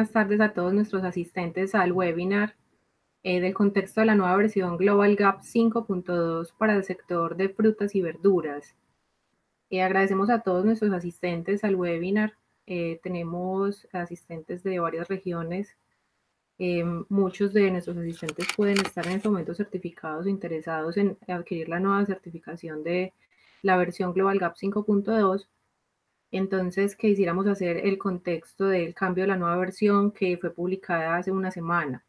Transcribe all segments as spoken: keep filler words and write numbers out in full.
buenas tardes a todos nuestros asistentes al webinar eh, del contexto de la nueva versión Global Gap cinco punto dos para el sector de frutas y verduras. Eh, agradecemos a todos nuestros asistentes al webinar. Eh, tenemos asistentes de varias regiones. Eh, muchos de nuestros asistentes pueden estar en este momento certificados o interesados en adquirir la nueva certificación de la versión Global Gap cinco punto dos. Entonces, quisiéramos hacer el contexto del cambio de la nueva versión que fue publicada hace una semana.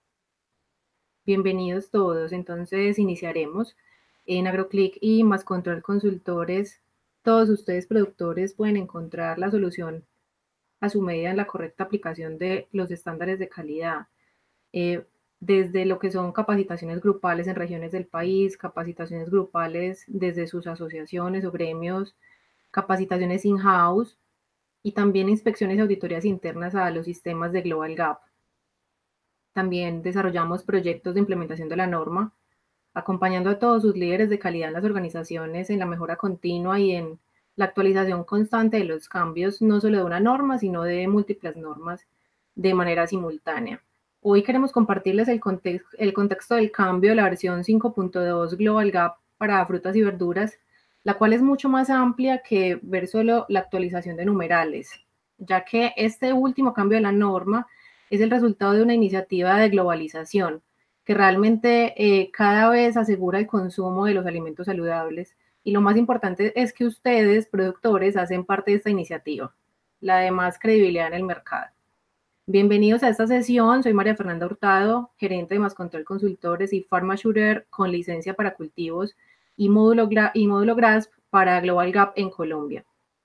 Bienvenidos todos. Entonces, iniciaremos. En AgroClick y Más Control Consultores, todos ustedes productores pueden encontrar la solución a su medida en la correcta aplicación de los estándares de calidad. Eh, desde lo que son capacitaciones grupales en regiones del país, capacitaciones grupales desde sus asociaciones o gremios, capacitaciones in-house y también inspecciones y auditorías internas a los sistemas de Global Gap. También desarrollamos proyectos de implementación de la norma, acompañando a todos sus líderes de calidad en las organizaciones en la mejora continua y en la actualización constante de los cambios, no solo de una norma, sino de múltiples normas de manera simultánea. Hoy queremos compartirles el, context, el contexto del cambio de la versión cinco punto dos Global Gap para frutas y verduras, la cual es mucho más amplia que ver solo la actualización de numerales, ya que este último cambio de la norma es el resultado de una iniciativa de globalización que realmente eh, cada vez asegura el consumo de los alimentos saludables. Y lo más importante es que ustedes, productores, hacen parte de esta iniciativa, la de más credibilidad en el mercado. Bienvenidos a esta sesión. Soy María Fernanda Hurtado, gerente de Más Control Consultores y PharmaSurer con licencia para cultivos y módulo, y módulo GRASP para Global Gap en Colombia.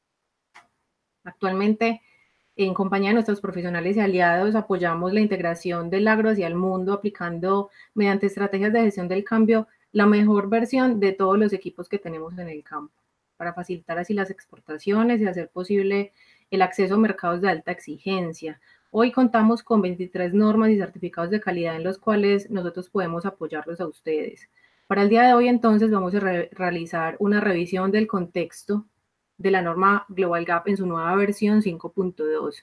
Actualmente, en compañía de nuestros profesionales y aliados, apoyamos la integración del agro hacia el mundo, aplicando mediante estrategias de gestión del cambio la mejor versión de todos los equipos que tenemos en el campo, para facilitar así las exportaciones y hacer posible el acceso a mercados de alta exigencia. Hoy contamos con veintitrés normas y certificados de calidad en los cuales nosotros podemos apoyarlos a ustedes. Para el día de hoy, entonces, vamos a re- realizar una revisión del contexto de la norma Global Gap en su nueva versión cinco punto dos.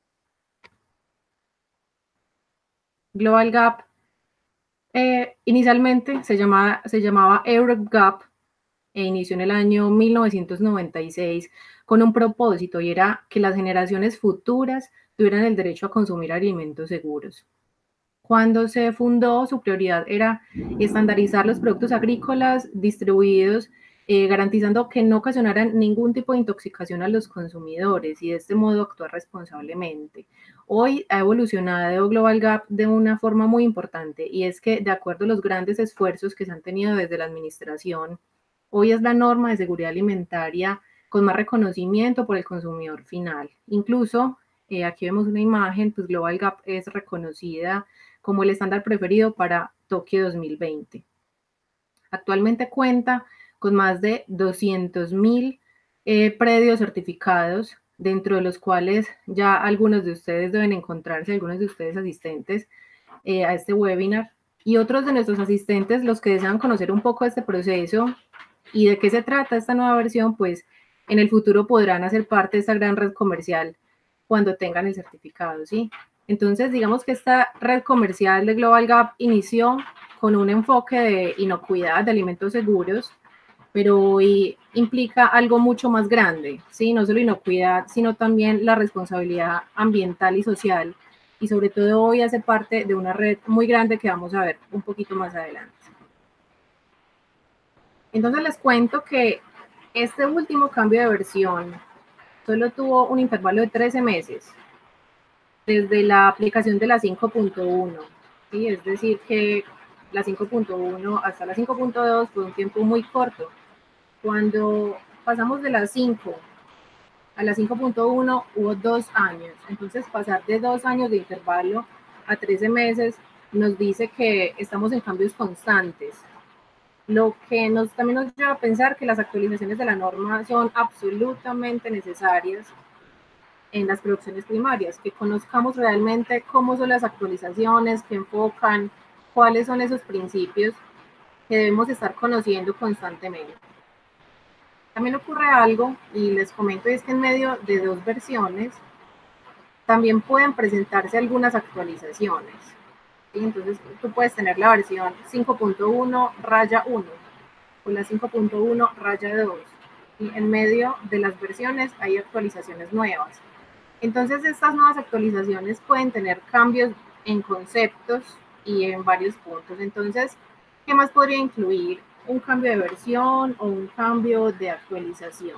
Global Gap eh, inicialmente se llamaba, se llamaba Europe Gap e inició en el año mil novecientos noventa y seis con un propósito, y era que las generaciones futuras tuvieran el derecho a consumir alimentos seguros. Cuando se fundó, su prioridad era estandarizar los productos agrícolas distribuidos, eh, garantizando que no ocasionaran ningún tipo de intoxicación a los consumidores y de este modo actuar responsablemente. Hoy ha evolucionado Global Gap de una forma muy importante, y es que de acuerdo a los grandes esfuerzos que se han tenido desde la administración, hoy es la norma de seguridad alimentaria con más reconocimiento por el consumidor final. Incluso, eh, aquí vemos una imagen, pues Global Gap es reconocida como el estándar preferido para Tokio dos mil veinte. Actualmente cuenta con más de doscientos mil eh, predios certificados, dentro de los cuales ya algunos de ustedes deben encontrarse, algunos de ustedes asistentes eh, a este webinar, y otros de nuestros asistentes, los que desean conocer un poco de este proceso y de qué se trata esta nueva versión, pues en el futuro podrán hacer parte de esta gran red comercial cuando tengan el certificado, ¿sí? Entonces, digamos que esta red comercial de Global Gap inició con un enfoque de inocuidad, de alimentos seguros, pero hoy implica algo mucho más grande, ¿sí? No solo inocuidad, sino también la responsabilidad ambiental y social, y sobre todo hoy hace parte de una red muy grande que vamos a ver un poquito más adelante. Entonces les cuento que este último cambio de versión solo tuvo un intervalo de trece meses desde la aplicación de la cinco punto uno, ¿sí? Es decir, que la cinco punto uno hasta la cinco punto dos fue un tiempo muy corto. Cuando pasamos de la cinco a la cinco punto uno hubo dos años, entonces pasar de dos años de intervalo a trece meses nos dice que estamos en cambios constantes, lo que nos, también nos lleva a pensar que las actualizaciones de la norma son absolutamente necesarias en las producciones primarias, que conozcamos realmente cómo son las actualizaciones, qué enfocan, cuáles son esos principios que debemos estar conociendo constantemente. También ocurre algo, y les comento, es que en medio de dos versiones, también pueden presentarse algunas actualizaciones. ¿Sí? Entonces tú puedes tener la versión cinco punto uno raya uno o la cinco punto uno raya dos y en medio de las versiones hay actualizaciones nuevas. Entonces estas nuevas actualizaciones pueden tener cambios en conceptos y en varios puntos. Entonces, ¿qué más podría incluir un cambio de versión o un cambio de actualización?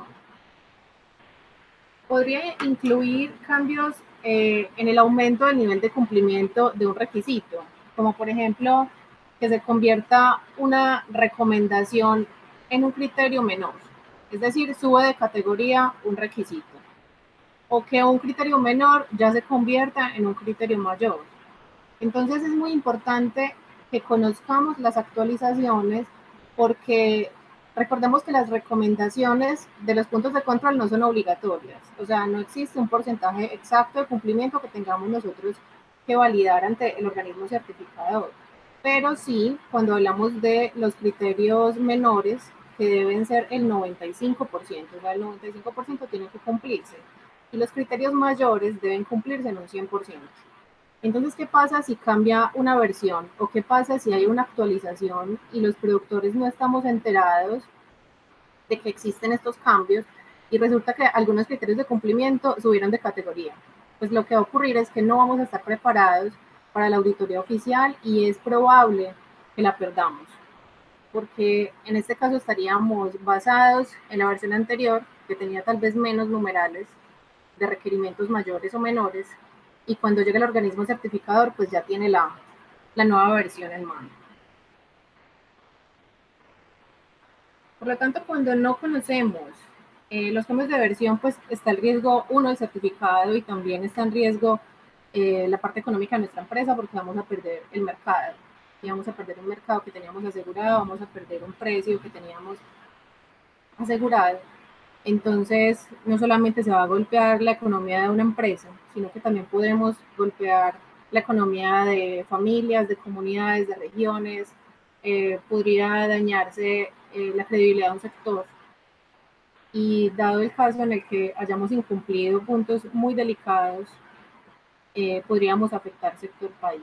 Podría incluir cambios eh, en el aumento del nivel de cumplimiento de un requisito, como por ejemplo que se convierta una recomendación en un criterio menor, es decir, sube de categoría un requisito, o que un criterio menor ya se convierta en un criterio mayor. Entonces es muy importante que conozcamos las actualizaciones porque recordemos que las recomendaciones de los puntos de control no son obligatorias, o sea, no existe un porcentaje exacto de cumplimiento que tengamos nosotros que validar ante el organismo certificador, pero sí, cuando hablamos de los criterios menores, que deben ser el noventa y cinco por ciento, o sea, el noventa y cinco por ciento tiene que cumplirse, y los criterios mayores deben cumplirse en un cien por ciento. Entonces, ¿qué pasa si cambia una versión? ¿O qué pasa si hay una actualización y los productores no estamos enterados de que existen estos cambios y resulta que algunos criterios de cumplimiento subieron de categoría? Pues lo que va a ocurrir es que no vamos a estar preparados para la auditoría oficial y es probable que la perdamos, porque en este caso estaríamos basados en la versión anterior, que tenía tal vez menos numerales de requerimientos mayores o menores, y cuando llegue el organismo certificador, pues ya tiene la, la nueva versión en mano. Por lo tanto, cuando no conocemos eh, los cambios de versión, pues está el riesgo, uno, el certificado, y también está en riesgo eh, la parte económica de nuestra empresa, porque vamos a perder el mercado. Y vamos a perder un mercado que teníamos asegurado, vamos a perder un precio que teníamos asegurado. Entonces, no solamente se va a golpear la economía de una empresa, sino que también podemos golpear la economía de familias, de comunidades, de regiones, eh, podría dañarse eh, la credibilidad de un sector. Y dado el caso en el que hayamos incumplido puntos muy delicados, eh, podríamos afectar sector país.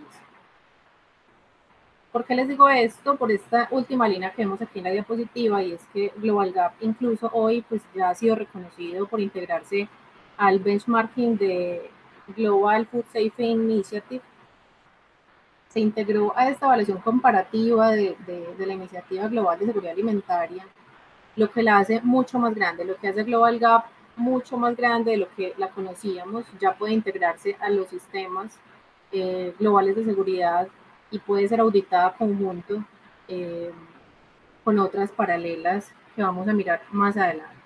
¿Por qué les digo esto? Por esta última línea que vemos aquí en la diapositiva, y es que Global Gap incluso hoy pues ya ha sido reconocido por integrarse al benchmarking de Global Food Safety Initiative. Se integró a esta evaluación comparativa de, de, de la Iniciativa Global de Seguridad Alimentaria, lo que la hace mucho más grande, lo que hace Global Gap mucho más grande de lo que la conocíamos, ya puede integrarse a los sistemas eh, globales de seguridad y puede ser auditada conjunto eh, con otras paralelas que vamos a mirar más adelante.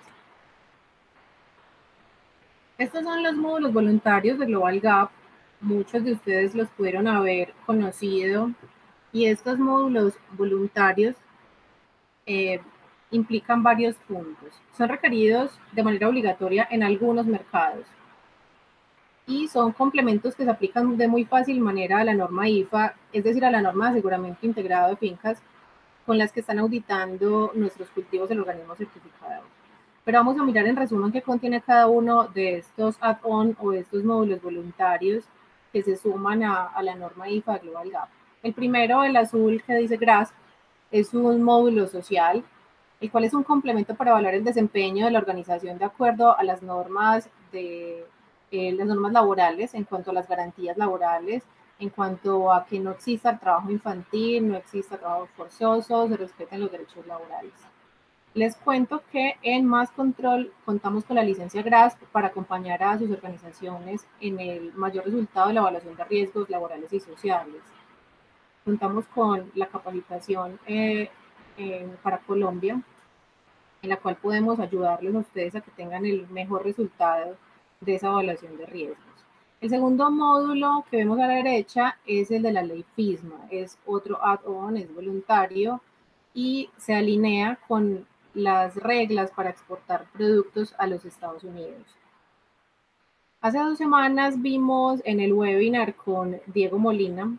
Estos son los módulos voluntarios de Global Gap. Muchos de ustedes los pudieron haber conocido y estos módulos voluntarios eh, implican varios puntos. Son requeridos de manera obligatoria en algunos mercados y son complementos que se aplican de muy fácil manera a la norma I F A, es decir, a la norma de aseguramiento integrado de fincas con las que están auditando nuestros cultivos el organismo certificador. Pero vamos a mirar en resumen qué contiene cada uno de estos add-on o de estos módulos voluntarios que se suman a, a la norma I F A Global Gap. El primero, el azul que dice GRASP, es un módulo social, el cual es un complemento para evaluar el desempeño de la organización de acuerdo a las normas de eh, las normas laborales en cuanto a las garantías laborales, en cuanto a que no exista el trabajo infantil, no exista trabajo forzoso, se respeten los derechos laborales. Les cuento que en Más Control contamos con la licencia GRASP para acompañar a sus organizaciones en el mayor resultado de la evaluación de riesgos laborales y sociales. Contamos con la capacitación eh, eh, para Colombia, en la cual podemos ayudarles a ustedes a que tengan el mejor resultado de esa evaluación de riesgos. El segundo módulo que vemos a la derecha es el de la ley FISMA, es otro add-on, es voluntario y se alinea con las reglas para exportar productos a los Estados Unidos. Hace dos semanas vimos en el webinar con Diego Molina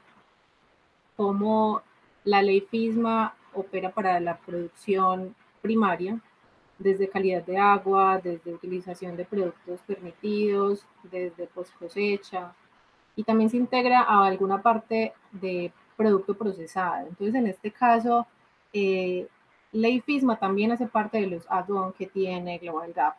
cómo la ley FISMA opera para la producción primaria desde calidad de agua, desde utilización de productos permitidos, desde post cosecha, y también se integra a alguna parte de producto procesado. Entonces, en este caso, eh, la IFISMA también hace parte de los add-on que tiene Global Gap.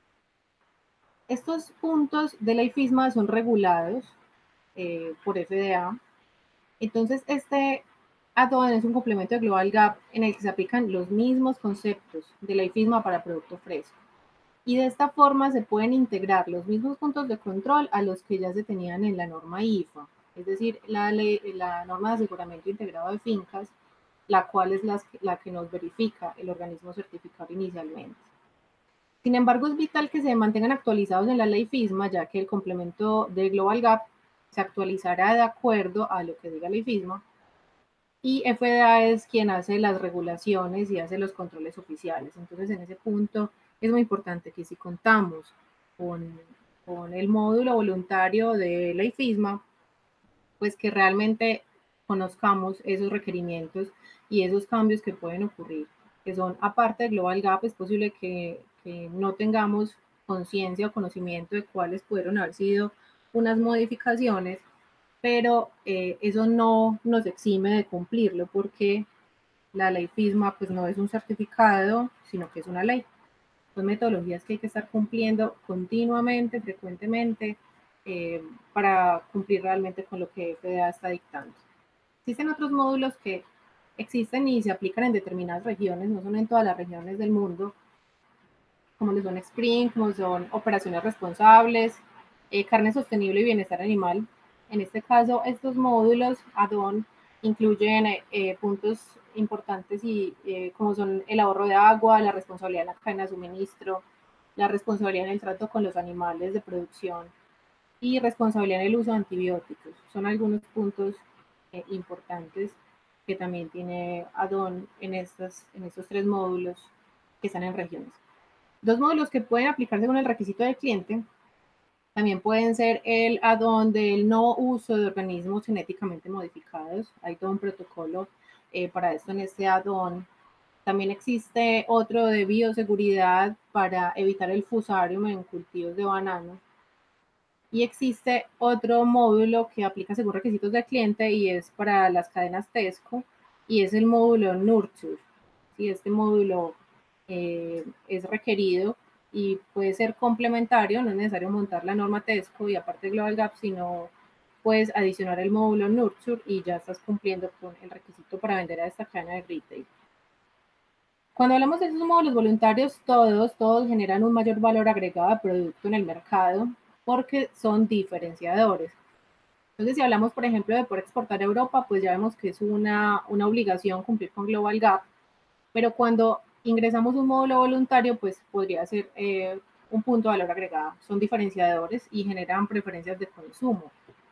Estos puntos de la IFISMA son regulados eh, por F D A. Entonces, este add-on es un complemento de Global Gap en el que se aplican los mismos conceptos de la IFISMA para producto fresco. Y de esta forma se pueden integrar los mismos puntos de control a los que ya se tenían en la norma I F A, es decir, la, ley, la norma de aseguramiento integrado de fincas, la cual es la, la que nos verifica el organismo certificado inicialmente. Sin embargo, es vital que se mantengan actualizados en la ley FISMA, ya que el complemento de Global Gap se actualizará de acuerdo a lo que diga la ley FISMA, y F D A es quien hace las regulaciones y hace los controles oficiales. Entonces, en ese punto es muy importante que si contamos con, con el módulo voluntario de la IFISMA, pues que realmente conozcamos esos requerimientos y esos cambios que pueden ocurrir, que son aparte de Global Gap. Es posible que, que no tengamos conciencia o conocimiento de cuáles pudieron haber sido unas modificaciones, pero eh, eso no nos exime de cumplirlo, porque la ley FISMA pues no es un certificado, sino que es una ley. Son metodologías que hay que estar cumpliendo continuamente, frecuentemente, eh, para cumplir realmente con lo que F D A está dictando. Existen otros módulos que existen y se aplican en determinadas regiones, no son en todas las regiones del mundo, como lo son Spring, como son operaciones responsables, eh, carne sostenible y bienestar animal. En este caso, estos módulos add-on incluyen eh, eh, puntos importantes y eh, como son el ahorro de agua, la responsabilidad en la cadena de suministro, la responsabilidad en el trato con los animales de producción y responsabilidad en el uso de antibióticos. Son algunos puntos eh, importantes que también tiene add-on en, estas, en estos tres módulos que están en regiones. Dos módulos que pueden aplicarse con el requisito del cliente también pueden ser el add-on del no uso de organismos genéticamente modificados. Hay todo un protocolo eh, para esto en este add-on. También existe otro de bioseguridad para evitar el fusarium en cultivos de banano. Y existe otro módulo que aplica según requisitos del cliente y es para las cadenas Tesco, y es el módulo Nurture. ¿Sí? Este módulo eh, es requerido y puede ser complementario, no es necesario montar la norma Tesco y aparte Global Gap, sino puedes adicionar el módulo Nurture y ya estás cumpliendo con el requisito para vender a esta cadena de retail. Cuando hablamos de esos módulos voluntarios, todos, todos generan un mayor valor agregado de producto en el mercado porque son diferenciadores. Entonces, si hablamos, por ejemplo, de poder exportar a Europa, pues ya vemos que es una, una obligación cumplir con Global Gap, pero cuando ingresamos un módulo voluntario, pues podría ser eh, un punto de valor agregado. Son diferenciadores y generan preferencias de consumo.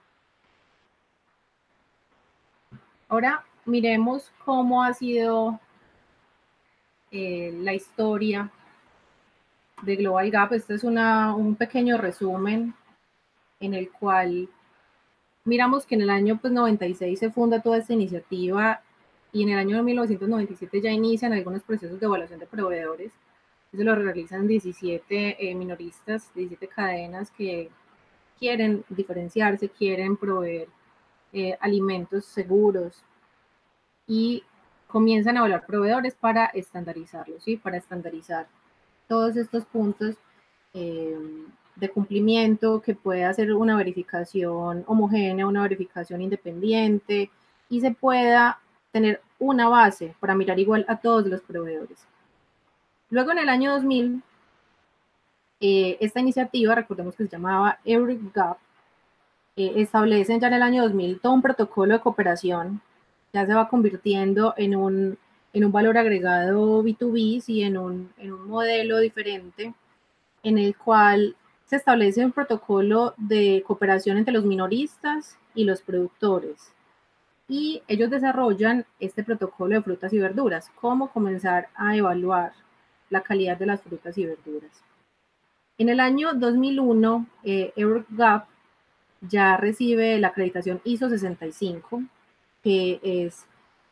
Ahora miremos cómo ha sido eh, la historia de Global Gap. Este es una, un pequeño resumen en el cual miramos que en el año pues, noventa y seis se funda toda esta iniciativa y en el año mil novecientos noventa y siete ya inician algunos procesos de evaluación de proveedores. Eso lo realizan diecisiete eh, minoristas, diecisiete cadenas que quieren diferenciarse, quieren proveer eh, alimentos seguros y comienzan a evaluar proveedores para estandarizarlos, ¿sí? Para estandarizar todos estos puntos eh, de cumplimiento, que puede hacer una verificación homogénea, una verificación independiente y se pueda tener una base para mirar igual a todos los proveedores. Luego en el año dos mil, eh, esta iniciativa, recordemos que se llamaba EURGAP, eh, establecen ya en el año dos mil todo un protocolo de cooperación, ya se va convirtiendo en un, en un valor agregado B dos B y en un, en un modelo diferente en el cual se establece un protocolo de cooperación entre los minoristas y los productores. Y ellos desarrollan este protocolo de frutas y verduras, cómo comenzar a evaluar la calidad de las frutas y verduras. En el año dos mil uno, eh, EURGAP ya recibe la acreditación I S O sesenta y cinco, que es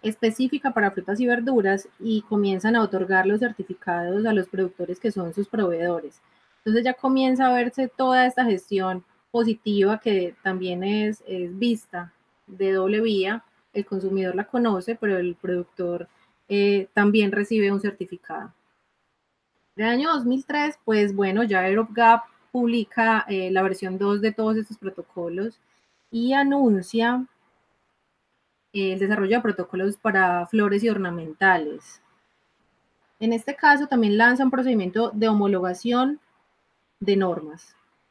específica para frutas y verduras y comienzan a otorgar los certificados a los productores que son sus proveedores. Entonces ya comienza a verse toda esta gestión positiva que también es, es vista de doble vía. El consumidor la conoce, pero el productor eh, también recibe un certificado. En el año dos mil tres, pues bueno, ya EuropeGap publica eh, la versión dos de todos estos protocolos y anuncia el desarrollo de protocolos para flores y ornamentales. En este caso también lanza un procedimiento de homologación de normas.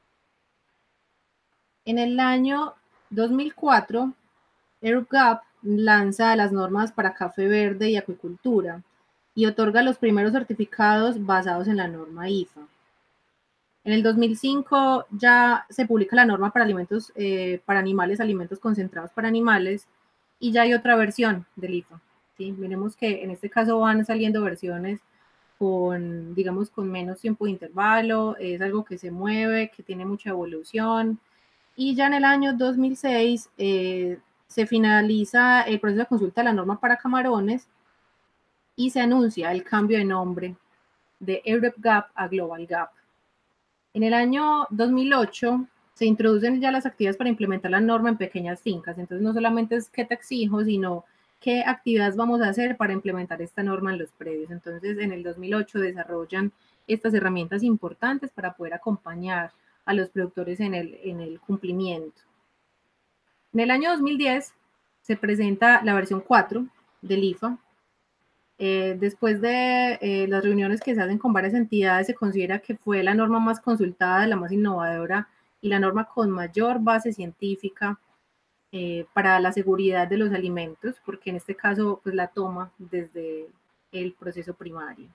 En el año dos mil cuatro, EuropeGap lanza las normas para café verde y acuicultura y otorga los primeros certificados basados en la norma I F A. En el dos mil cinco ya se publica la norma para alimentos eh, para animales, alimentos concentrados para animales, y ya hay otra versión del I F A. ¿Sí? Miremos que en este caso van saliendo versiones con, digamos, con menos tiempo de intervalo, es algo que se mueve, que tiene mucha evolución, y ya en el año dos mil seis eh, se finaliza el proceso de consulta de la norma para camarones y se anuncia el cambio de nombre de EuropeGap a GlobalGap. En el año dos mil ocho se introducen ya las actividades para implementar la norma en pequeñas fincas. Entonces no solamente es qué te exijo, sino qué actividades vamos a hacer para implementar esta norma en los predios. Entonces en el dos mil ocho desarrollan estas herramientas importantes para poder acompañar a los productores en el, en el cumplimiento. En el año dos mil diez se presenta la versión cuatro del I F A. Eh, después de eh, las reuniones que se hacen con varias entidades, se considera que fue la norma más consultada, la más innovadora y la norma con mayor base científica eh, para la seguridad de los alimentos, porque en este caso pues, la toma desde el proceso primario.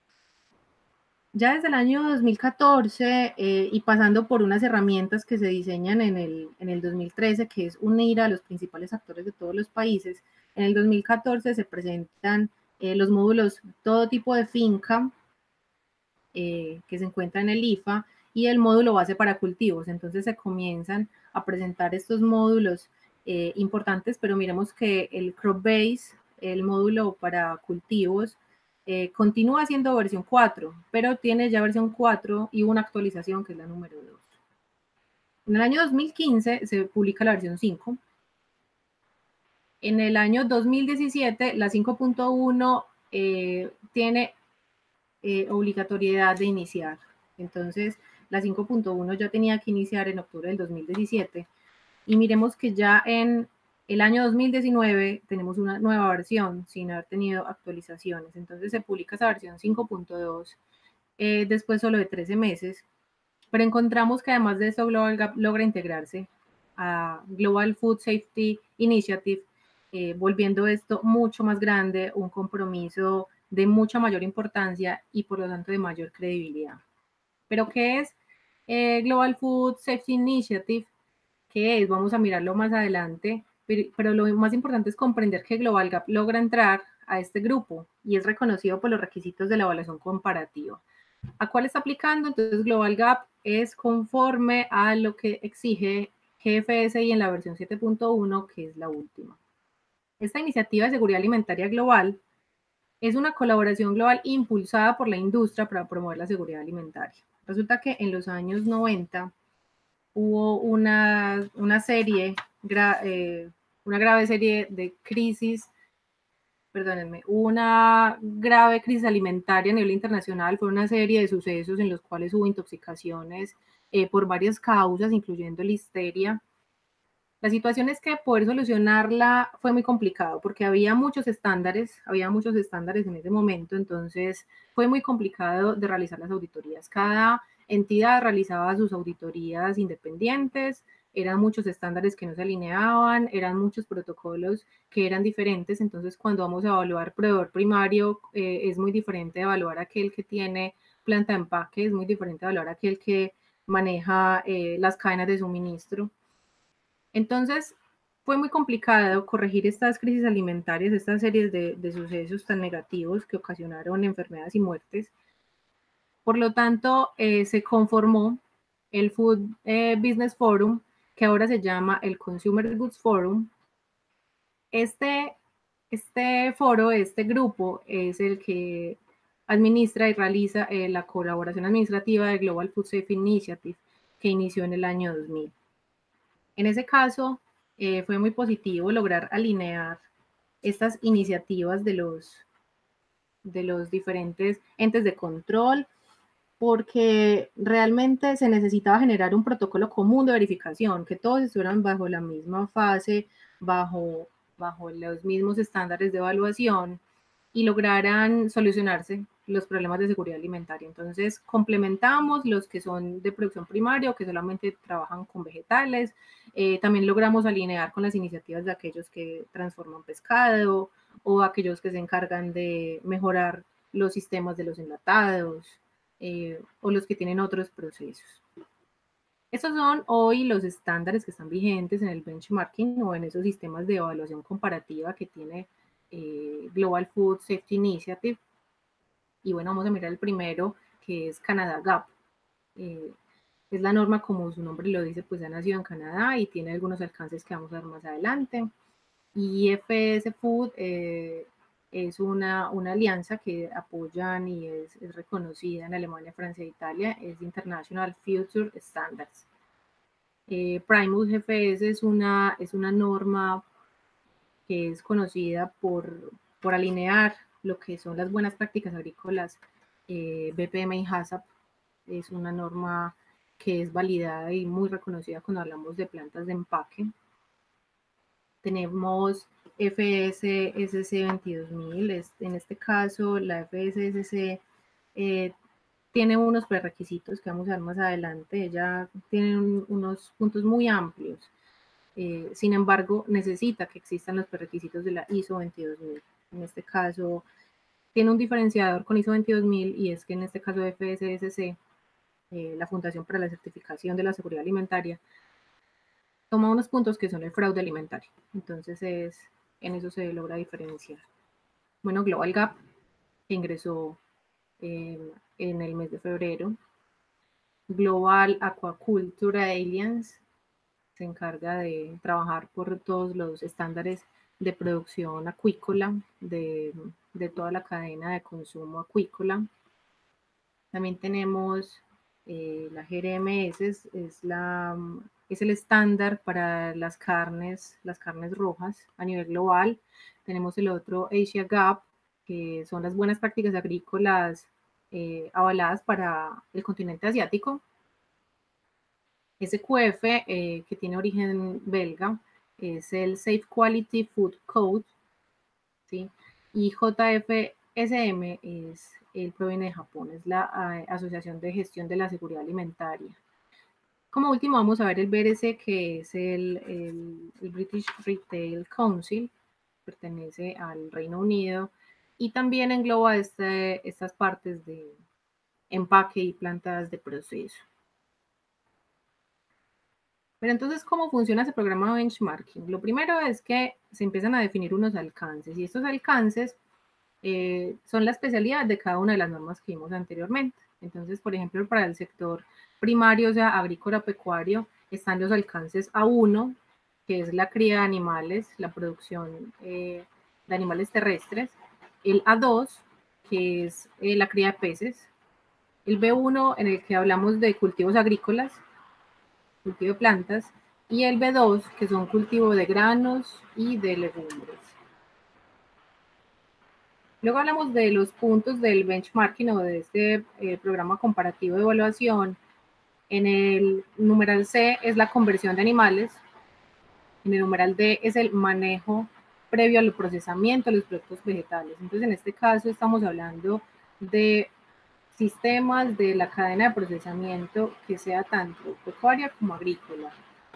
Ya desde el año dos mil catorce eh, y pasando por unas herramientas que se diseñan en el, en el dos mil trece, que es unir a los principales actores de todos los países, en el dos mil catorce se presentan eh, los módulos todo tipo de finca eh, que se encuentra en el I F A y el módulo base para cultivos. Entonces se comienzan a presentar estos módulos eh, importantes, pero miremos que el crop base, el módulo para cultivos, eh, continúa siendo versión cuatro, pero tiene ya versión cuatro y una actualización que es la número dos. En el año dos mil quince se publica la versión cinco. En el año dos mil diecisiete la cinco punto uno eh, tiene eh, obligatoriedad de iniciar. Entonces la cinco punto uno ya tenía que iniciar en octubre del dos mil diecisiete y miremos que ya en el año dos mil diecinueve tenemos una nueva versión sin haber tenido actualizaciones. Entonces se publica esa versión cinco punto dos eh, después solo de trece meses, pero encontramos que además de esto GlobalGap logra integrarse a Global Food Safety Initiative, eh, volviendo esto mucho más grande, un compromiso de mucha mayor importancia y por lo tanto de mayor credibilidad. ¿Pero qué es eh, Global Food Safety Initiative? ¿Qué es? Vamos a mirarlo más adelante, pero, pero lo más importante es comprender que GlobalGap logra entrar a este grupo y es reconocido por los requisitos de la evaluación comparativa. ¿A cuál está aplicando? Entonces GlobalGap es conforme a lo que exige G F S I en la versión siete punto uno, que es la última. Esta iniciativa de seguridad alimentaria global es una colaboración global impulsada por la industria para promover la seguridad alimentaria. Resulta que en los años noventa hubo una, una serie, gra, eh, una grave serie de crisis, perdónenme, una grave crisis alimentaria a nivel internacional. Fue una serie de sucesos en los cuales hubo intoxicaciones eh, por varias causas, incluyendo listeria. La situación es que poder solucionarla fue muy complicado porque había muchos estándares, había muchos estándares en ese momento, entonces fue muy complicado de realizar las auditorías. Cada entidad realizaba sus auditorías independientes, eran muchos estándares que no se alineaban, eran muchos protocolos que eran diferentes, entonces cuando vamos a evaluar proveedor primario eh, es muy diferente evaluar aquel que tiene planta de empaque, es muy diferente evaluar aquel que maneja eh, las cadenas de suministro. Entonces, fue muy complicado corregir estas crisis alimentarias, estas series de, de sucesos tan negativos que ocasionaron enfermedades y muertes. Por lo tanto, eh, se conformó el Food eh, Business Forum, que ahora se llama el Consumer Goods Forum. Este Este foro, este grupo, es el que administra y realiza eh, la colaboración administrativa del Global Food Safety Initiative, que inició en el año dos mil. En ese caso, eh, fue muy positivo lograr alinear estas iniciativas de los, de los diferentes entes de control, porque realmente se necesitaba generar un protocolo común de verificación, que todos estuvieran bajo la misma fase, bajo, bajo los mismos estándares de evaluación y lograran solucionarse los problemas de seguridad alimentaria. Entonces, complementamos los que son de producción primaria o que solamente trabajan con vegetales. Eh, también logramos alinear con las iniciativas de aquellos que transforman pescado o aquellos que se encargan de mejorar los sistemas de los enlatados eh, o los que tienen otros procesos. Estos son hoy los estándares que están vigentes en el benchmarking o en esos sistemas de evaluación comparativa que tiene eh, Global Food Safety Initiative. Y bueno, vamos a mirar el primero, que es Canada G A P. Eh, es la norma, como su nombre lo dice, pues ha nacido en Canadá y tiene algunos alcances que vamos a ver más adelante. Y F S Food eh, es una, una, alianza que apoyan y es, es, reconocida en Alemania, Francia e Italia, es International Future Standards. Eh, Primus G F S es una, es una norma que es conocida por, por alinear lo que son las buenas prácticas agrícolas. eh, B P M y HACCP es una norma que es validada y muy reconocida cuando hablamos de plantas de empaque. Tenemos F S S C veintidós mil, en este caso la F S S C eh, tiene unos prerequisitos que vamos a ver más adelante, ella tiene un, unos puntos muy amplios, eh, sin embargo necesita que existan los prerequisitos de la I S O veintidós mil. En este caso tiene un diferenciador con I S O veintidós mil y es que en este caso F S S C, eh, la Fundación para la Certificación de la Seguridad Alimentaria, toma unos puntos que son el fraude alimentario. Entonces, es, en eso se logra diferenciar. Bueno, Global Gap, que ingresó eh, en el mes de febrero. Global Aquaculture Alliance se encarga de trabajar por todos los estándares de producción acuícola, de, de toda la cadena de consumo acuícola. También tenemos eh, la G R M S, es, es, la, es el estándar para las carnes, las carnes rojas a nivel global. Tenemos el otro Asia G A P, que son las buenas prácticas agrícolas eh, avaladas para el continente asiático. S Q F, eh, que tiene origen belga, es el Safe Quality Food Code, ¿sí? Y J F S M es, él proviene de Japón, es la uh, Asociación de Gestión de la Seguridad Alimentaria. Como último vamos a ver el B R C, que es el, el, el British Retail Council, pertenece al Reino Unido y también engloba este, estas partes de empaque y plantas de proceso. Pero entonces, ¿cómo funciona ese programa de benchmarking? Lo primero es que se empiezan a definir unos alcances y estos alcances eh, son la especialidad de cada una de las normas que vimos anteriormente. Entonces, por ejemplo, para el sector primario, o sea, agrícola pecuario, están los alcances A uno, que es la cría de animales, la producción eh, de animales terrestres, el A dos, que es eh, la cría de peces, el B uno, en el que hablamos de cultivos agrícolas, cultivo de plantas, y el B dos, que son cultivo de granos y de legumbres. Luego hablamos de los puntos del benchmarking o de este eh, programa comparativo de evaluación. En el numeral C es la conversión de animales. En el numeral D es el manejo previo al procesamiento de los productos vegetales. Entonces, en este caso estamos hablando de sistemas de la cadena de procesamiento que sea tanto pecuaria como agrícola.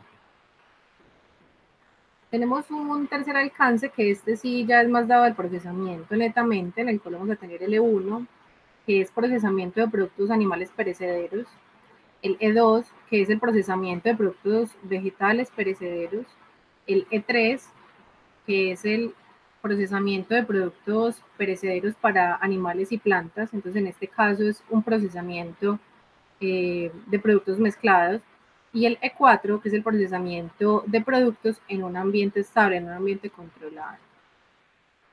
Tenemos un tercer alcance, que este sí ya es más dado al procesamiento netamente, en el cual vamos a tener el E uno, que es procesamiento de productos animales perecederos, el E dos, que es el procesamiento de productos vegetales perecederos, el E tres, que es el procesamiento de productos perecederos para animales y plantas. Entonces, en este caso es un procesamiento eh, de productos mezclados, y el E cuatro, que es el procesamiento de productos en un ambiente estable, en un ambiente controlado.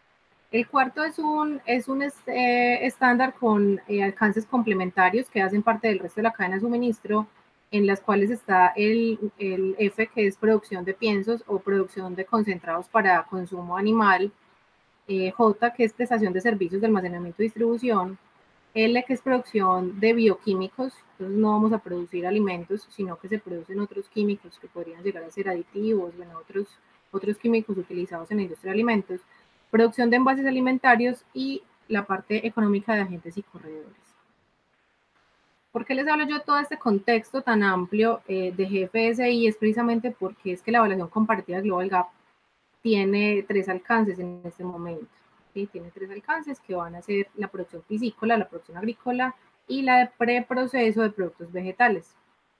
El cuarto es un, es un eh, estándar con eh, alcances complementarios que hacen parte del resto de la cadena de suministro, en las cuales está el, el F, que es producción de piensos o producción de concentrados para consumo animal, eh, J, que es prestación de servicios de almacenamiento y distribución, L, que es producción de bioquímicos, entonces no vamos a producir alimentos, sino que se producen otros químicos que podrían llegar a ser aditivos, bueno, otros, otros químicos utilizados en la industria de alimentos, producción de envases alimentarios y la parte económica de agentes y corredores. ¿Por qué les hablo yo de todo este contexto tan amplio eh, de G F S I? Es precisamente porque es que la evaluación compartida Global Gap tiene tres alcances en este momento. ¿Sí? Tiene tres alcances que van a ser la producción piscícola, la producción agrícola y la de preproceso de productos vegetales.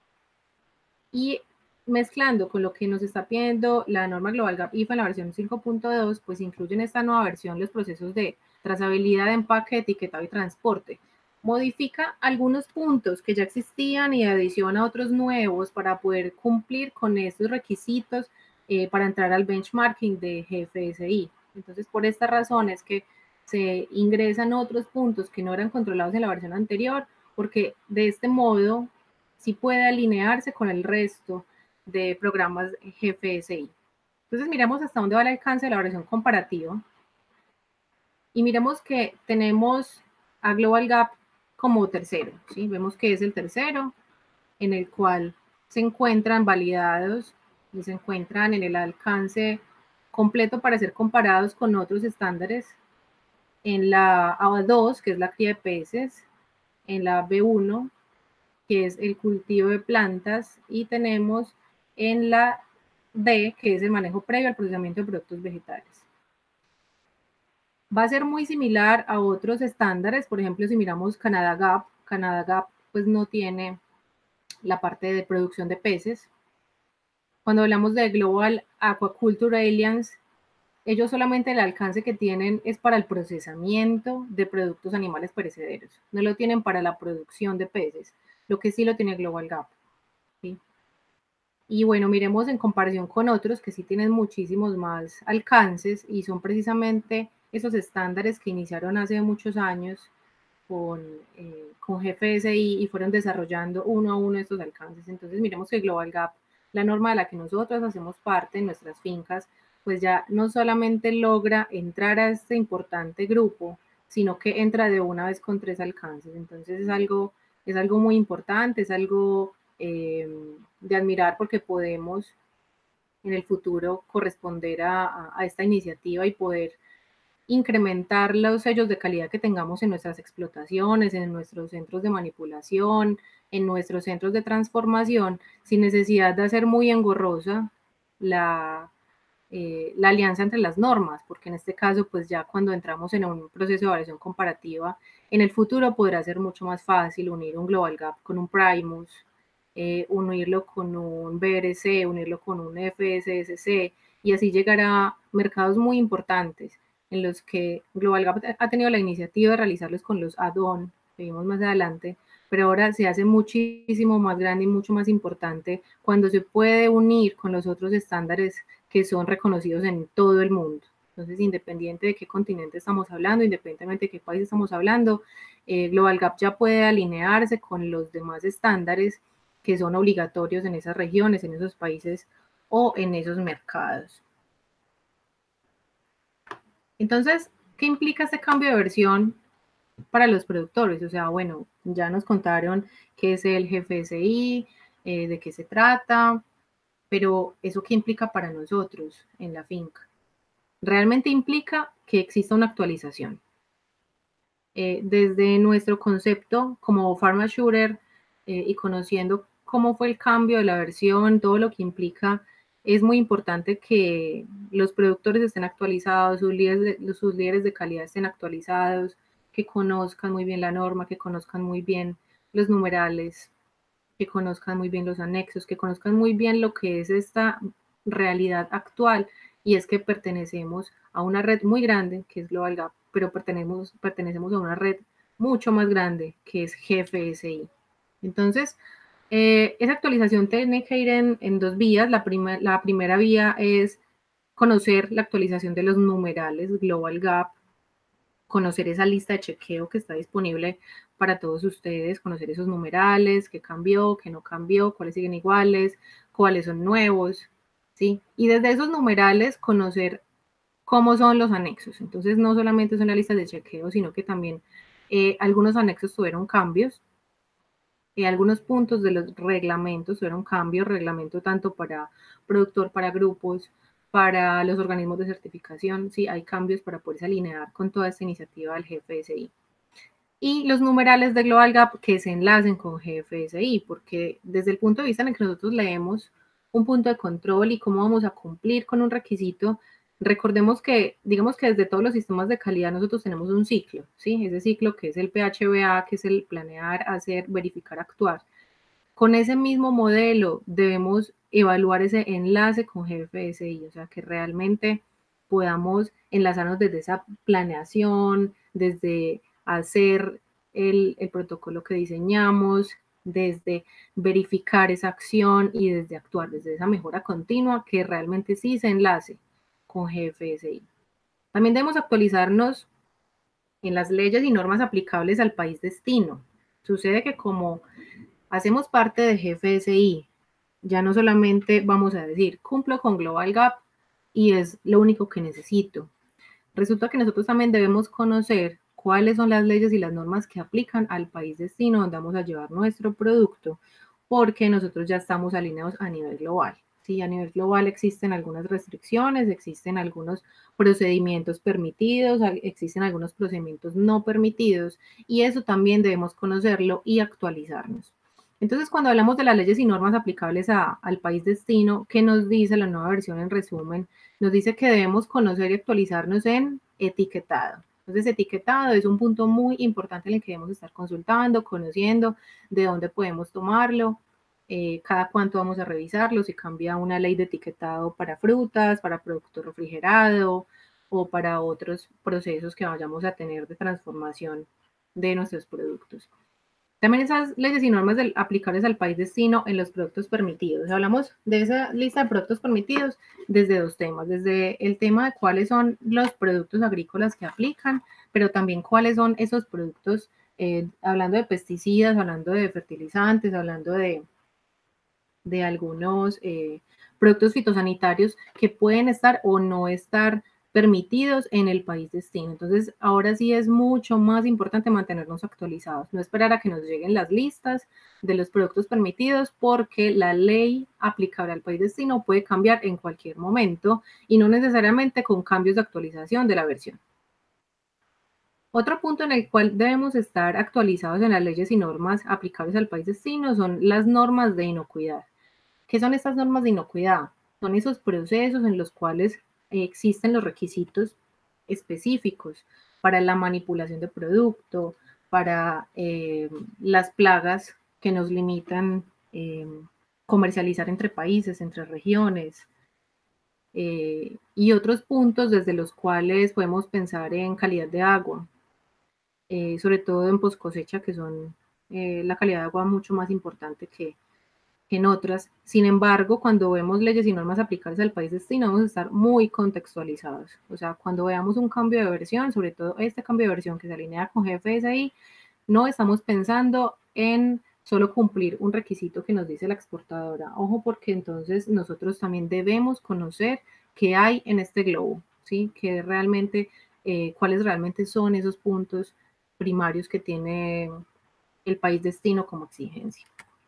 Y mezclando con lo que nos está pidiendo la norma Global Gap I F A en la versión cinco punto dos, pues incluye en esta nueva versión los procesos de trazabilidad de empaque, etiquetado y transporte. Modifica algunos puntos que ya existían y adiciona otros nuevos para poder cumplir con estos requisitos eh, para entrar al benchmarking de G F S I. Entonces, por esta razón es que se ingresan otros puntos que no eran controlados en la versión anterior, porque de este modo sí puede alinearse con el resto de programas G F S I. Entonces miremos hasta dónde va el alcance de la versión comparativa y miremos que tenemos a Global Gap como tercero, ¿sí? Vemos que es el tercero en el cual se encuentran validados y se encuentran en el alcance completo para ser comparados con otros estándares en la A dos, que es la cría de peces, en la B uno, que es el cultivo de plantas, y tenemos en la D, que es el manejo previo al procesamiento de productos vegetales. Va a ser muy similar a otros estándares, por ejemplo, si miramos Canada Gap, Canada Gap pues no tiene la parte de producción de peces. Cuando hablamos de Global Aquaculture Alliance, ellos solamente el alcance que tienen es para el procesamiento de productos animales perecederos, no lo tienen para la producción de peces, lo que sí lo tiene Global Gap. ¿Sí? Y bueno, miremos en comparación con otros que sí tienen muchísimos más alcances y son precisamente esos estándares que iniciaron hace muchos años con, eh, con G F S I y fueron desarrollando uno a uno estos alcances. Entonces miremos que Global Gap, la norma de la que nosotros hacemos parte en nuestras fincas, pues ya no solamente logra entrar a este importante grupo, sino que entra de una vez con tres alcances. Entonces es algo, es algo muy importante, es algo eh, de admirar porque podemos en el futuro corresponder a, a, a esta iniciativa y poder incrementar los sellos de calidad que tengamos en nuestras explotaciones, en nuestros centros de manipulación, en nuestros centros de transformación, sin necesidad de hacer muy engorrosa la, eh, la alianza entre las normas, porque en este caso, pues ya cuando entramos en un proceso de evaluación comparativa, en el futuro podrá ser mucho más fácil unir un Global Gap con un Primus, eh, unirlo con un B R C, unirlo con un F S S C y así llegar a mercados muy importantes en los que Global Gap ha tenido la iniciativa de realizarlos con los add-on, que vimos más adelante, pero ahora se hace muchísimo más grande y mucho más importante cuando se puede unir con los otros estándares que son reconocidos en todo el mundo. Entonces, independiente de qué continente estamos hablando, independientemente de qué país estamos hablando, eh, Global Gap ya puede alinearse con los demás estándares que son obligatorios en esas regiones, en esos países o en esos mercados. Entonces, ¿qué implica este cambio de versión para los productores? O sea, bueno, ya nos contaron qué es el G F S I, eh, de qué se trata, pero ¿eso qué implica para nosotros en la finca? Realmente implica que exista una actualización. Eh, desde nuestro concepto como Pharma Shooter eh, y conociendo cómo fue el cambio de la versión, todo lo que implica, es muy importante que los productores estén actualizados, sus líderes de, sus líderes de calidad estén actualizados, que conozcan muy bien la norma, que conozcan muy bien los numerales, que conozcan muy bien los anexos, que conozcan muy bien lo que es esta realidad actual, y es que pertenecemos a una red muy grande que es Global Gap, pero pertenecemos, pertenecemos a una red mucho más grande que es G F S I. Entonces, eh, esa actualización tiene que ir en, en dos vías. La, primer, la primera vía es conocer la actualización de los numerales Global Gap, conocer esa lista de chequeo que está disponible para todos ustedes, conocer esos numerales, qué cambió, qué no cambió, cuáles siguen iguales, cuáles son nuevos, ¿sí? Y desde esos numerales conocer cómo son los anexos. Entonces, no solamente son las listas de chequeo, sino que también eh, algunos anexos tuvieron cambios. Y algunos puntos de los reglamentos tuvieron cambios, reglamento tanto para productor, para grupos, para los organismos de certificación. Sí, hay cambios para poderse alinear con toda esta iniciativa del G F S I. Y los numerales de Global Gap que se enlacen con G F S I, porque desde el punto de vista en el que nosotros leemos un punto de control y cómo vamos a cumplir con un requisito, recordemos que, digamos que desde todos los sistemas de calidad nosotros tenemos un ciclo, ¿sí? Ese ciclo que es el P H B A, que es el planear, hacer, verificar, actuar. Con ese mismo modelo debemos evaluar ese enlace con G F S I, o sea, que realmente podamos enlazarnos desde esa planeación, desde hacer el, el protocolo que diseñamos, desde verificar esa acción y desde actuar, desde esa mejora continua que realmente sí se enlace con G F S I. También debemos actualizarnos en las leyes y normas aplicables al país destino. Sucede que como hacemos parte de G F S I, ya no solamente vamos a decir, cumplo con Global Gap y es lo único que necesito. Resulta que nosotros también debemos conocer cuáles son las leyes y las normas que aplican al país destino donde vamos a llevar nuestro producto, porque nosotros ya estamos alineados a nivel global. Sí, a nivel global existen algunas restricciones, existen algunos procedimientos permitidos, existen algunos procedimientos no permitidos, y eso también debemos conocerlo y actualizarnos. Entonces, cuando hablamos de las leyes y normas aplicables a, al país destino, ¿qué nos dice la nueva versión en resumen? Nos dice que debemos conocer y actualizarnos en etiquetado. Entonces, etiquetado es un punto muy importante en el que debemos estar consultando, conociendo de dónde podemos tomarlo, eh, cada cuánto vamos a revisarlo, si cambia una ley de etiquetado para frutas, para producto refrigerado o para otros procesos que vayamos a tener de transformación de nuestros productos. También esas leyes y normas del, aplicables al país destino en los productos permitidos. Hablamos de esa lista de productos permitidos desde dos temas, desde el tema de cuáles son los productos agrícolas que aplican, pero también cuáles son esos productos, eh, hablando de pesticidas, hablando de fertilizantes, hablando de, de algunos eh, productos fitosanitarios que pueden estar o no estar permitidos en el país destino. Entonces, ahora sí es mucho más importante mantenernos actualizados, no esperar a que nos lleguen las listas de los productos permitidos, porque la ley aplicable al país destino puede cambiar en cualquier momento y no necesariamente con cambios de actualización de la versión. Otro punto en el cual debemos estar actualizados en las leyes y normas aplicables al país destino son las normas de inocuidad. ¿Qué son estas normas de inocuidad? Son esos procesos en los cuales eh, existen los requisitos específicos para la manipulación de producto, para eh, las plagas que nos limitan eh, comercializar entre países, entre regiones, eh, y otros puntos desde los cuales podemos pensar en calidad de agua, eh, sobre todo en post cosecha, que son eh, la calidad de agua mucho más importante que, en otras. Sin embargo, cuando vemos leyes y normas aplicables al país destino, vamos a estar muy contextualizados. O sea, cuando veamos un cambio de versión, sobre todo este cambio de versión que se alinea con G F S I, no estamos pensando en solo cumplir un requisito que nos dice la exportadora. Ojo, porque entonces nosotros también debemos conocer qué hay en este globo, ¿sí? Que realmente, eh, cuáles realmente son esos puntos primarios que tiene el país destino como exigencia.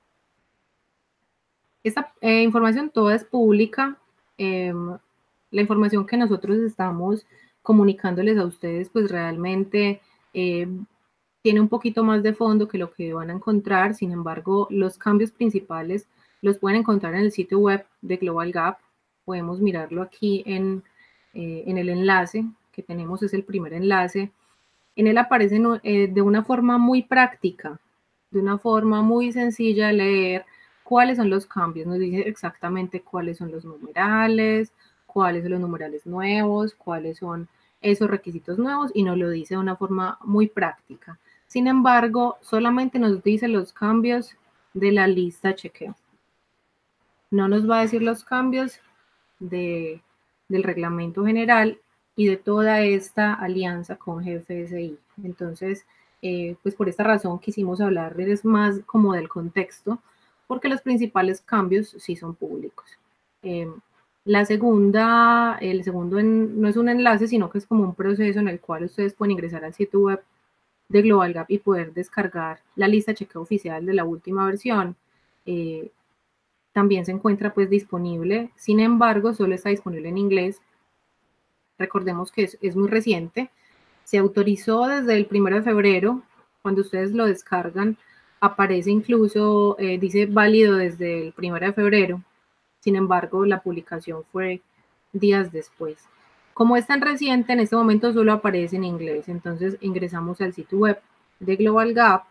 Esta eh, información toda es pública. Eh, la información que nosotros estamos comunicándoles a ustedes, pues realmente eh, tiene un poquito más de fondo que lo que van a encontrar. Sin embargo, los cambios principales los pueden encontrar en el sitio web de Global Gap. Podemos mirarlo aquí en, eh, en el enlace que tenemos, es el primer enlace. En él aparecen eh, de una forma muy práctica, de una forma muy sencilla de leer cuáles son los cambios. Nos dice exactamente cuáles son los numerales, cuáles son los numerales nuevos, cuáles son esos requisitos nuevos, y nos lo dice de una forma muy práctica. Sin embargo, solamente nos dice los cambios de la lista de chequeo. No nos va a decir los cambios de, del reglamento general, y de toda esta alianza con G F S I. Entonces, eh, pues por esta razón quisimos hablarles más como del contexto, porque los principales cambios sí son públicos. Eh, la segunda, el segundo en, no es un enlace, sino que es como un proceso en el cual ustedes pueden ingresar al sitio web de Global Gap y poder descargar la lista de chequeo oficial de la última versión. Eh, también se encuentra pues disponible, sin embargo, solo está disponible en inglés. Recordemos que es, es muy reciente. Se autorizó desde el primero de febrero. Cuando ustedes lo descargan, aparece incluso, eh, dice válido desde el primero de febrero. Sin embargo, la publicación fue días después. Como es tan reciente, en este momento solo aparece en inglés. Entonces ingresamos al sitio web de Global Gap.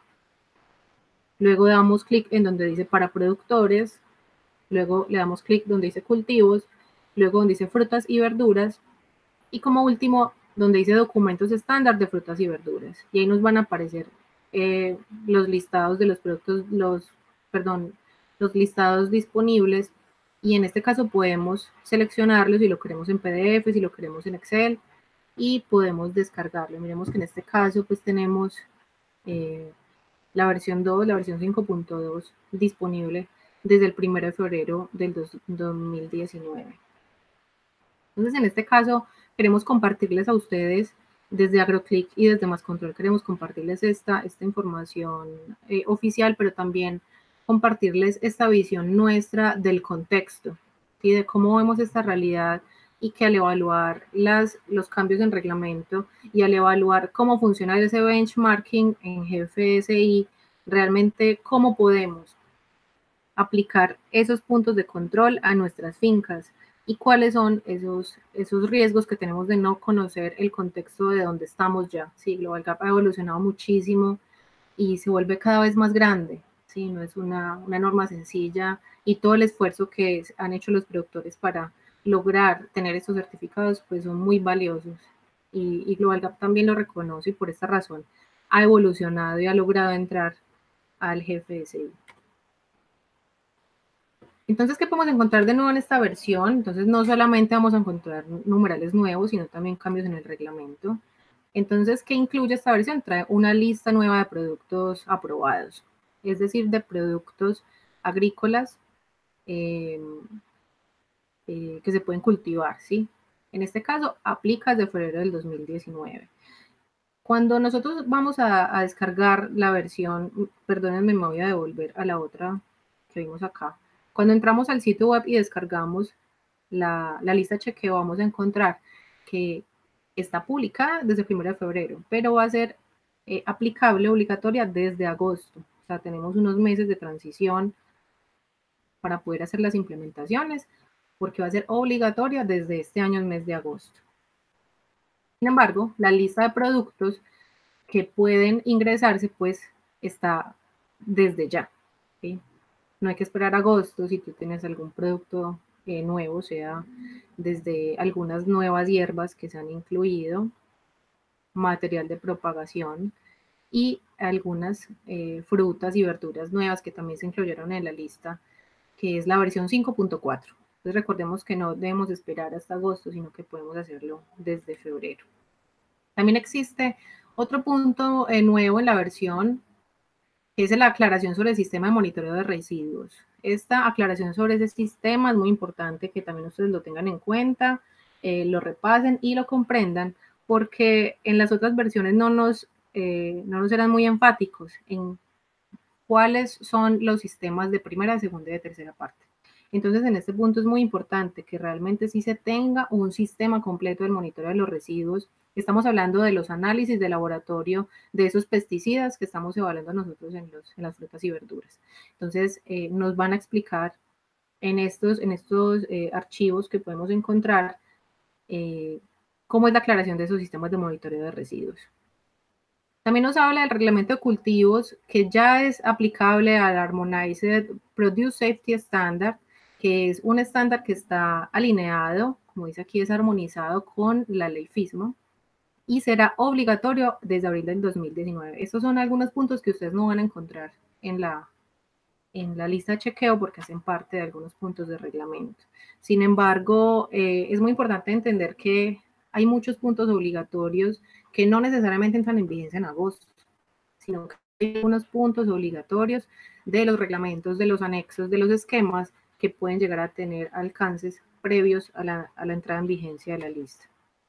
Luego damos clic en donde dice para productores. Luego le damos clic donde dice cultivos. Luego donde dice frutas y verduras. Y como último, donde dice documentos estándar de frutas y verduras. Y ahí nos van a aparecer eh, los listados de los productos, los, perdón, los listados disponibles. Y en este caso podemos seleccionarlo si lo queremos en P D F, si lo queremos en Excel, y podemos descargarlo. Miremos que en este caso pues tenemos eh, la versión dos, la versión cinco punto dos disponible desde el primero de febrero del dos mil diecinueve. Entonces, en este caso, queremos compartirles a ustedes desde AgroClick y desde Más Control, queremos compartirles esta, esta información eh, oficial, pero también compartirles esta visión nuestra del contexto, ¿sí? De cómo vemos esta realidad y que al evaluar las, los cambios en reglamento y al evaluar cómo funciona ese benchmarking en G F S I, realmente cómo podemos aplicar esos puntos de control a nuestras fincas y cuáles son esos, esos riesgos que tenemos de no conocer el contexto de donde estamos ya. Sí, Global Gap ha evolucionado muchísimo y se vuelve cada vez más grande. Sí, no es una, una norma sencilla y todo el esfuerzo que han hecho los productores para lograr tener estos certificados pues son muy valiosos y, y Global Gap también lo reconoce y por esta razón ha evolucionado y ha logrado entrar al G F S I. Entonces, ¿qué podemos encontrar de nuevo en esta versión? Entonces, no solamente vamos a encontrar numerales nuevos, sino también cambios en el reglamento. Entonces, ¿qué incluye esta versión? Trae una lista nueva de productos aprobados, es decir, de productos agrícolas eh, eh, que se pueden cultivar, ¿sí? En este caso, aplica desde febrero del dos mil diecinueve. Cuando nosotros vamos a, a descargar la versión, perdónenme, me voy a devolver a la otra que vimos acá. Cuando entramos al sitio web y descargamos la, la lista de chequeo, vamos a encontrar que está publicada desde el primero de febrero, pero va a ser eh, aplicable, obligatoria desde agosto. O sea, tenemos unos meses de transición para poder hacer las implementaciones, porque va a ser obligatoria desde este año, el mes de agosto. Sin embargo, la lista de productos que pueden ingresarse, pues está desde ya. ¿sí? No hay que esperar agosto si tú tienes algún producto eh, nuevo, sea desde algunas nuevas hierbas que se han incluido, material de propagación y algunas eh, frutas y verduras nuevas que también se incluyeron en la lista, que es la versión cinco punto cuatro. Entonces recordemos que no debemos esperar hasta agosto, sino que podemos hacerlo desde febrero. También existe otro punto eh, nuevo en la versión, que es la aclaración sobre el sistema de monitoreo de residuos. Esta aclaración sobre ese sistema es muy importante que también ustedes lo tengan en cuenta, eh, lo repasen y lo comprendan, porque en las otras versiones no nos, eh, no nos eran muy enfáticos en cuáles son los sistemas de primera, segunda y de tercera parte. Entonces, en este punto es muy importante que realmente sí se tenga un sistema completo del monitoreo de los residuos. Estamos hablando de los análisis de laboratorio de esos pesticidas que estamos evaluando nosotros en, los, en las frutas y verduras. Entonces, eh, nos van a explicar en estos, en estos eh, archivos que podemos encontrar eh, cómo es la aclaración de esos sistemas de monitoreo de residuos. También nos habla del reglamento de cultivos que ya es aplicable al Harmonized Produce Safety Standard, que es un estándar que está alineado, como dice aquí, es armonizado con la ley FISMA y será obligatorio desde abril del dos mil diecinueve. Estos son algunos puntos que ustedes no van a encontrar en la, en la lista de chequeo porque hacen parte de algunos puntos de reglamento. Sin embargo, eh, es muy importante entender que hay muchos puntos obligatorios que no necesariamente entran en vigencia en agosto, sino que hay unos puntos obligatorios de los reglamentos, de los anexos, de los esquemas que pueden llegar a tener alcances previos a la, a la entrada en vigencia de la lista.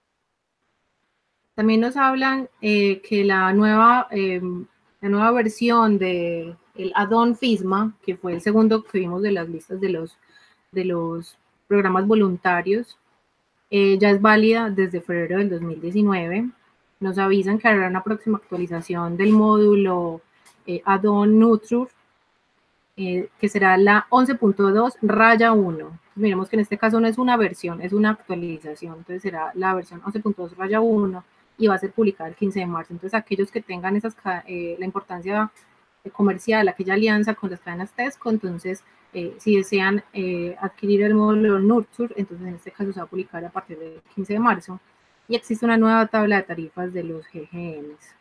También nos hablan eh, que la nueva, eh, la nueva versión del add-on FISMA, que fue el segundo que vimos de las listas de los, de los programas voluntarios, eh, ya es válida desde febrero del dos mil diecinueve. Nos avisan que habrá una próxima actualización del módulo eh, add-on Nutrur, eh, que será la once punto dos raya uno. Miremos que en este caso no es una versión, es una actualización, entonces será la versión once punto dos raya uno y va a ser publicada el quince de marzo. Entonces aquellos que tengan esas, eh, la importancia comercial, aquella alianza con las cadenas Tesco, entonces eh, si desean eh, adquirir el módulo Nurture, entonces en este caso se va a publicar a partir del quince de marzo y existe una nueva tabla de tarifas de los G G Ms.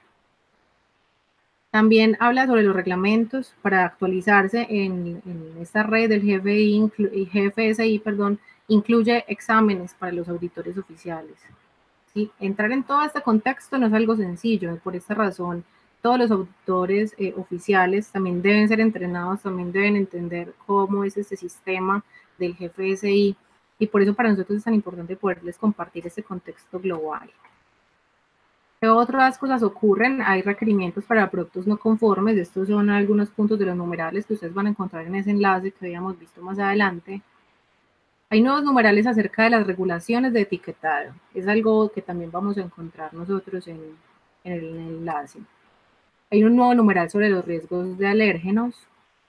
También habla sobre los reglamentos para actualizarse en, en esta red del G F I, G F S I, perdón, incluye exámenes para los auditores oficiales. ¿Sí? Entrar en todo este contexto no es algo sencillo, por esta razón todos los auditores eh, oficiales también deben ser entrenados, también deben entender cómo es este sistema del G F S I y por eso para nosotros es tan importante poderles compartir este contexto global. ¿Qué otras cosas ocurren? Hay requerimientos para productos no conformes. Estos son algunos puntos de los numerales que ustedes van a encontrar en ese enlace que habíamos visto más adelante. Hay nuevos numerales acerca de las regulaciones de etiquetado. Es algo que también vamos a encontrar nosotros en, en el enlace. Hay un nuevo numeral sobre los riesgos de alérgenos.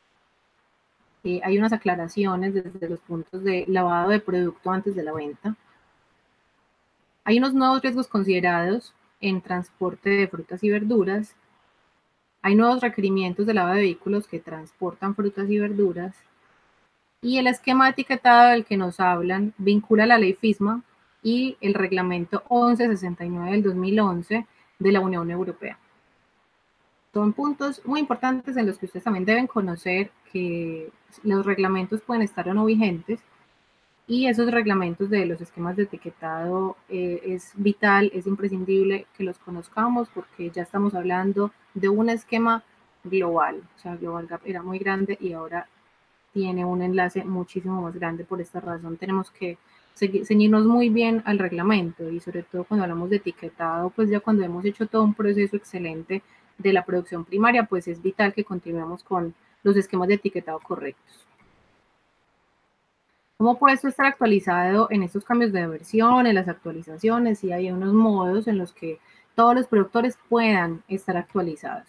Eh, hay unas aclaraciones desde los puntos de lavado de producto antes de la venta. Hay unos nuevos riesgos considerados en transporte de frutas y verduras. Hay nuevos requerimientos de lavado de vehículos que transportan frutas y verduras. Y el esquema de etiquetado del que nos hablan vincula la ley FISMA y el reglamento once sesenta y nueve del dos mil once de la Unión Europea. Son puntos muy importantes en los que ustedes también deben conocer que los reglamentos pueden estar o no vigentes, y esos reglamentos de los esquemas de etiquetado eh, es vital, es imprescindible que los conozcamos porque ya estamos hablando de un esquema global. O sea, Global Gap era muy grande y ahora tiene un enlace muchísimo más grande. Por esta razón tenemos que ceñirnos muy bien al reglamento y sobre todo cuando hablamos de etiquetado, pues ya cuando hemos hecho todo un proceso excelente de la producción primaria, pues es vital que continuemos con los esquemas de etiquetado correctos. ¿Cómo puede esto estar actualizado en estos cambios de versión, en las actualizaciones? Y hay unos modos en los que todos los productores puedan estar actualizados.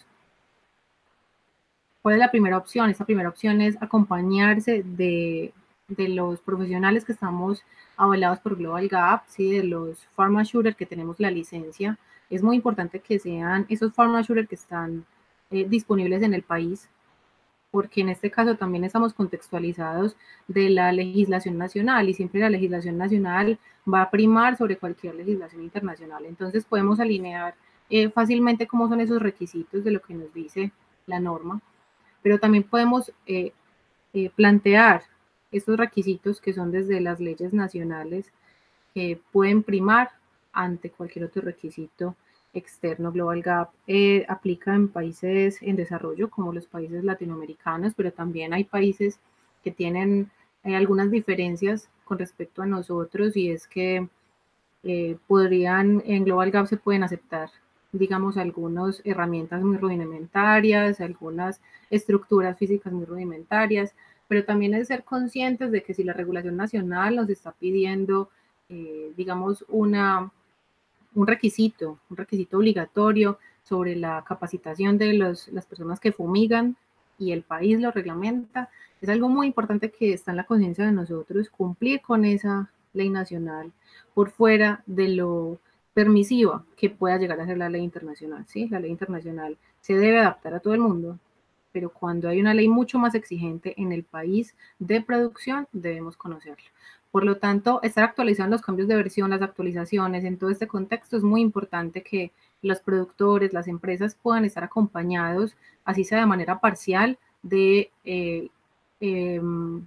¿Cuál es la primera opción? Esta primera opción es acompañarse de, de los profesionales que estamos avalados por Global Gap, ¿sí? De los Pharma Assurer que tenemos la licencia. Es muy importante que sean esos Pharma Assurer que están eh, disponibles en el país, porque en este caso también estamos contextualizados de la legislación nacional y siempre la legislación nacional va a primar sobre cualquier legislación internacional. Entonces podemos alinear eh, fácilmente cómo son esos requisitos de lo que nos dice la norma, pero también podemos eh, eh, plantear estos requisitos que son desde las leyes nacionales que pueden primar ante cualquier otro requisito externo. Global Gap eh, aplica en países en desarrollo como los países latinoamericanos, pero también hay países que tienen eh, algunas diferencias con respecto a nosotros, y es que eh, podrían, en Global Gap se pueden aceptar, digamos, algunas herramientas muy rudimentarias, algunas estructuras físicas muy rudimentarias, pero también es ser conscientes de que si la regulación nacional nos está pidiendo, eh, digamos, una un requisito, un requisito obligatorio sobre la capacitación de los, las personas que fumigan y el país lo reglamenta, es algo muy importante que está en la conciencia de nosotros cumplir con esa ley nacional por fuera de lo permisiva que pueda llegar a ser la ley internacional. ¿Sí? La ley internacional se debe adaptar a todo el mundo, pero cuando hay una ley mucho más exigente en el país de producción, debemos conocerla. Por lo tanto, estar actualizando los cambios de versión, las actualizaciones, en todo este contexto es muy importante que los productores, las empresas puedan estar acompañados, así sea de manera parcial, de eh, eh,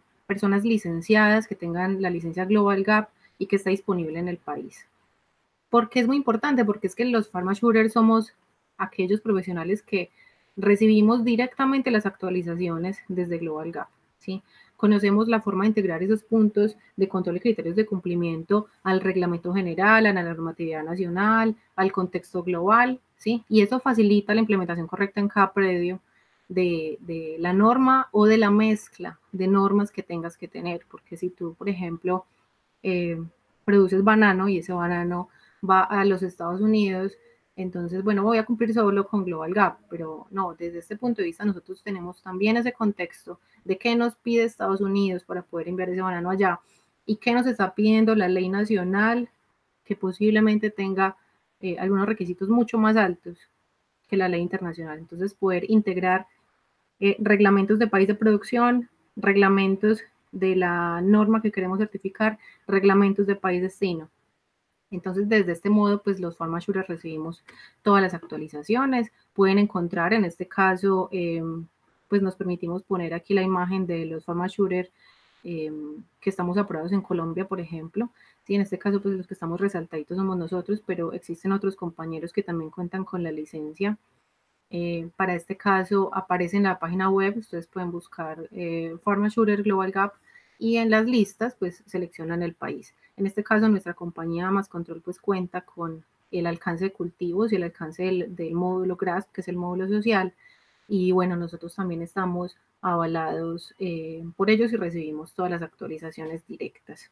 personas licenciadas que tengan la licencia Global Gap y que está disponible en el país. ¿Por qué es muy importante? Porque es que los PharmaShooters somos aquellos profesionales que recibimos directamente las actualizaciones desde Global Gap, ¿sí? Conocemos la forma de integrar esos puntos de control y criterios de cumplimiento al reglamento general, a la normatividad nacional, al contexto global, ¿sí? Y eso facilita la implementación correcta en cada predio de, de la norma o de la mezcla de normas que tengas que tener, porque si tú, por ejemplo, eh, produces banano y ese banano va a los Estados Unidos, entonces, bueno, voy a cumplir solo con Global Gap, pero no, desde este punto de vista nosotros tenemos también ese contexto de qué nos pide Estados Unidos para poder enviar ese banano allá y qué nos está pidiendo la ley nacional que posiblemente tenga eh, algunos requisitos mucho más altos que la ley internacional. Entonces, poder integrar eh, reglamentos de país de producción, reglamentos de la norma que queremos certificar, reglamentos de país destino. Entonces, desde este modo, pues los PharmaShooters recibimos todas las actualizaciones. Pueden encontrar, en este caso, eh, pues nos permitimos poner aquí la imagen de los PharmaShooters eh, que estamos aprobados en Colombia, por ejemplo. Sí, en este caso, pues los que estamos resaltaditos somos nosotros, pero existen otros compañeros que también cuentan con la licencia. Eh, para este caso aparece en la página web, ustedes pueden buscar eh, PharmaShooter Global Gap y en las listas pues seleccionan el país. En este caso nuestra compañía Más Control pues cuenta con el alcance de cultivos y el alcance del, del módulo GRASP, que es el módulo social, y bueno, nosotros también estamos avalados eh, por ellos y recibimos todas las actualizaciones directas.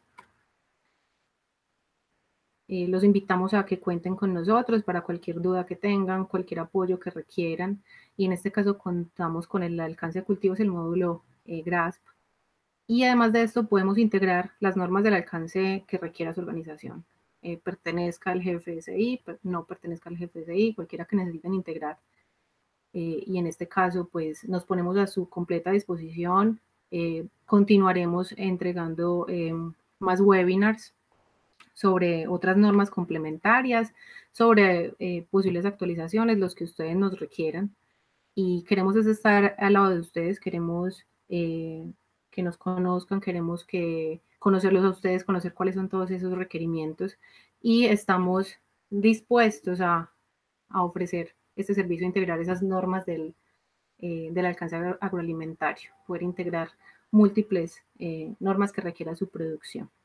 Eh, los invitamos a que cuenten con nosotros para cualquier duda que tengan, cualquier apoyo que requieran. Y en este caso contamos con el alcance de cultivos, el módulo eh, GRASP. Y además de esto podemos integrar las normas del alcance que requiera su organización. Eh, pertenezca al G F S I, per, no pertenezca al G F S I, cualquiera que necesiten integrar. Eh, y en este caso, pues nos ponemos a su completa disposición. Eh, continuaremos entregando eh, más webinars sobre otras normas complementarias, sobre eh, posibles actualizaciones, los que ustedes nos requieran. Y queremos es estar al lado de ustedes, queremos eh, que nos conozcan, queremos que conocerlos a ustedes, conocer cuáles son todos esos requerimientos y estamos dispuestos a, a ofrecer este servicio, integrar esas normas del, eh, del alcance agroalimentario, poder integrar múltiples eh, normas que requiera su producción.